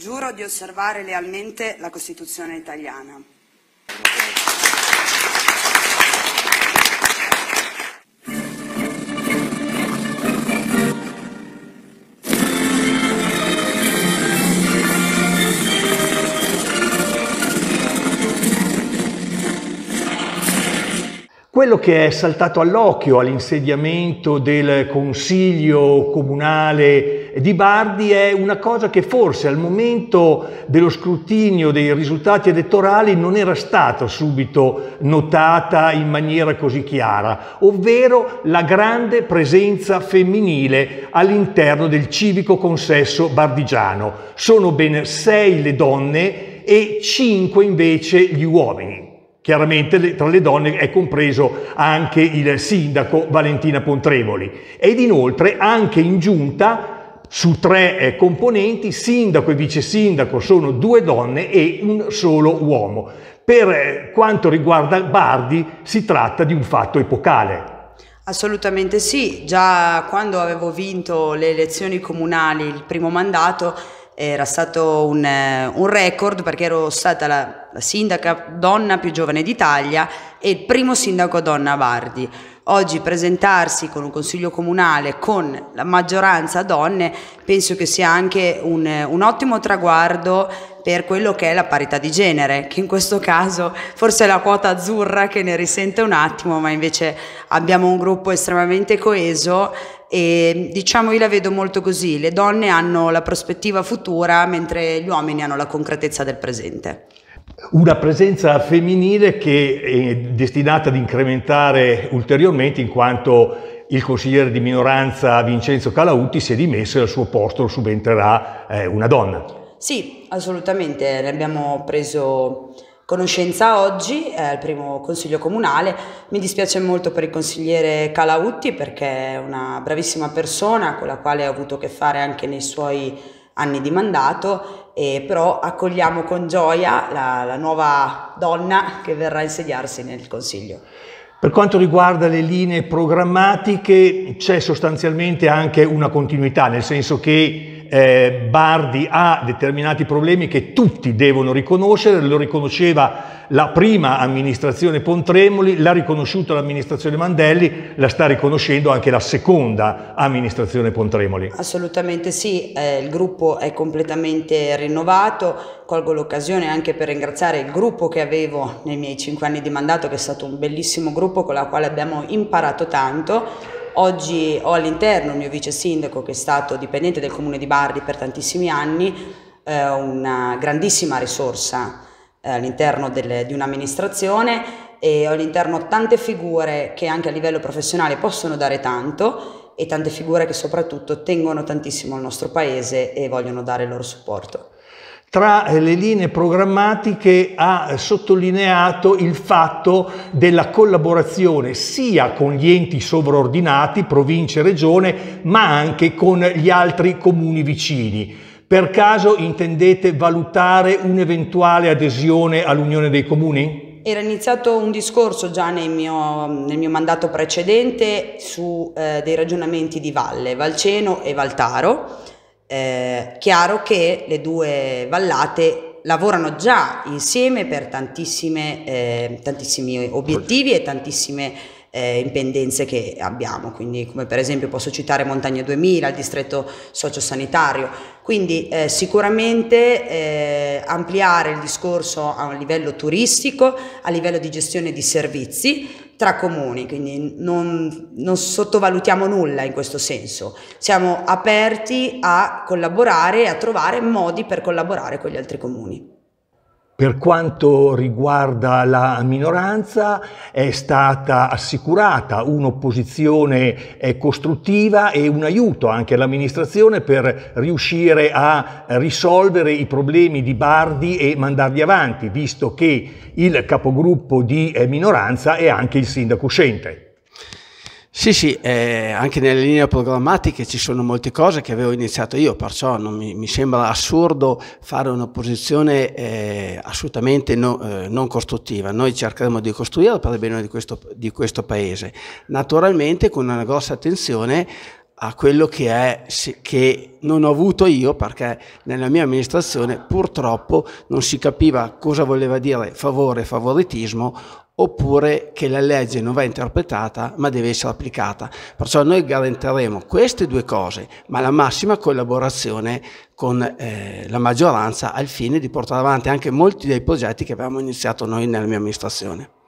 Giuro di osservare lealmente la Costituzione italiana. Quello che è saltato all'occhio all'insediamento del Consiglio Comunale di Bardi è una cosa che forse al momento dello scrutinio dei risultati elettorali non era stata subito notata in maniera così chiara, ovvero la grande presenza femminile all'interno del civico consesso bardigiano. Sono ben 6 le donne e 5 invece gli uomini. Chiaramente tra le donne è compreso anche il sindaco Valentina Pontremoli ed inoltre anche in giunta su 3 componenti, sindaco e vice sindaco sono 2 donne e un solo uomo. Per quanto riguarda Bardi si tratta di un fatto epocale. Assolutamente sì, già quando avevo vinto le elezioni comunali, il primo mandato, era stato un record perché ero stata la sindaca donna più giovane d'Italia e il primo sindaco donna a Bardi. Oggi presentarsi con un consiglio comunale con la maggioranza donne penso che sia anche un ottimo traguardo per quello che è la parità di genere, che in questo caso forse è la quota azzurra che ne risente un attimo, ma invece abbiamo un gruppo estremamente coeso e diciamo io la vedo molto così, le donne hanno la prospettiva futura mentre gli uomini hanno la concretezza del presente. Una presenza femminile che è destinata ad incrementare ulteriormente in quanto il consigliere di minoranza Vincenzo Calautti si è dimesso e al suo posto subentrerà una donna. Sì, assolutamente, ne abbiamo preso conoscenza oggi al primo consiglio comunale. Mi dispiace molto per il consigliere Calautti perché è una bravissima persona con la quale ho avuto a che fare anche nei suoi anni di mandato, però accogliamo con gioia la nuova donna che verrà a insediarsi nel Consiglio. Per quanto riguarda le linee programmatiche c'è sostanzialmente anche una continuità, nel senso che Bardi ha determinati problemi che tutti devono riconoscere, lo riconosceva la prima amministrazione Pontremoli, l'ha riconosciuta l'amministrazione Mandelli, la sta riconoscendo anche la seconda amministrazione Pontremoli. Assolutamente sì, il gruppo è completamente rinnovato, colgo l'occasione anche per ringraziare il gruppo che avevo nei miei 5 anni di mandato, che è stato un bellissimo gruppo con il quale abbiamo imparato tanto. Oggi ho all'interno il mio vice sindaco che è stato dipendente del comune di Bardi per tantissimi anni, una grandissima risorsa all'interno di un'amministrazione e ho all'interno tante figure che anche a livello professionale possono dare tanto e tante figure che soprattutto tengono tantissimo al nostro paese e vogliono dare il loro supporto. Tra le linee programmatiche ha sottolineato il fatto della collaborazione sia con gli enti sovraordinati, province e regione, ma anche con gli altri comuni vicini. Per caso intendete valutare un'eventuale adesione all'Unione dei Comuni? Era iniziato un discorso già nel mio mandato precedente su dei ragionamenti di valle, Valceno e Valtaro. Chiaro che le 2 vallate lavorano già insieme per tantissimi obiettivi e tantissime impendenze che abbiamo, quindi come per esempio posso citare Montagna 2000, il distretto sociosanitario, quindi sicuramente ampliare il discorso a un livello turistico, a livello di gestione di servizi tra comuni, quindi non sottovalutiamo nulla in questo senso, siamo aperti a collaborare e a trovare modi per collaborare con gli altri comuni. Per quanto riguarda la minoranza è stata assicurata un'opposizione costruttiva e un aiuto anche all'amministrazione per riuscire a risolvere i problemi di Bardi e mandarli avanti, visto che il capogruppo di minoranza è anche il sindaco uscente. Sì, anche nelle linee programmatiche ci sono molte cose che avevo iniziato io, perciò non mi sembra assurdo fare un'opposizione assolutamente non costruttiva. Noi cercheremo di costruire per il bene di questo Paese, naturalmente con una grossa attenzione a quello che non ho avuto io, perché nella mia amministrazione purtroppo non si capiva cosa voleva dire favore e favoritismo, oppure che la legge non va interpretata ma deve essere applicata. Perciò noi garantiremo queste due cose, ma la massima collaborazione con la maggioranza al fine di portare avanti anche molti dei progetti che abbiamo iniziato noi nella mia amministrazione.